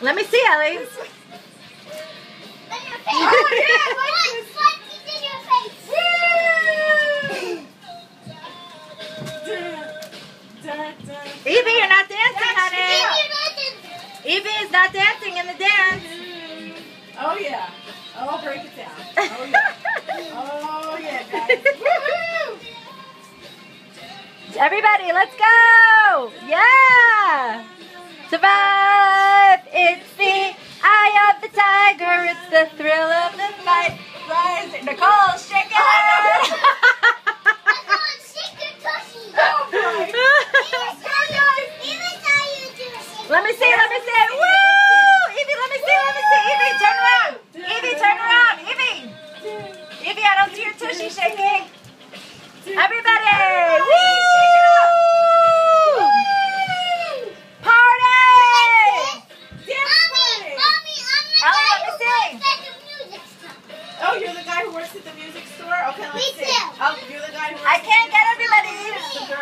Let me see, Ellie. Oh, yeah, like this. In your face. Evie, you're not dancing, honey. Evie is not dancing in the dance. Oh, yeah. Oh, break it down. Oh, yeah. Oh, yeah, guys. Woo-hoo! Everybody, let's go. Yeah. Survive. It's the eye of the tiger. It's the thrill of the fight. Rise. Nicole, shake it. Let me see, let me see. Woo! Evie, let me see, let me see. Evie, turn around. Evie, turn around. Evie. Evie, I don't see your tushy shaking. Everybody! Woo! Party! Ellie, let me see. Oh, you're the guy who works at the music store? Okay, let's see. Oh, you're the guy who works I can't get everybody.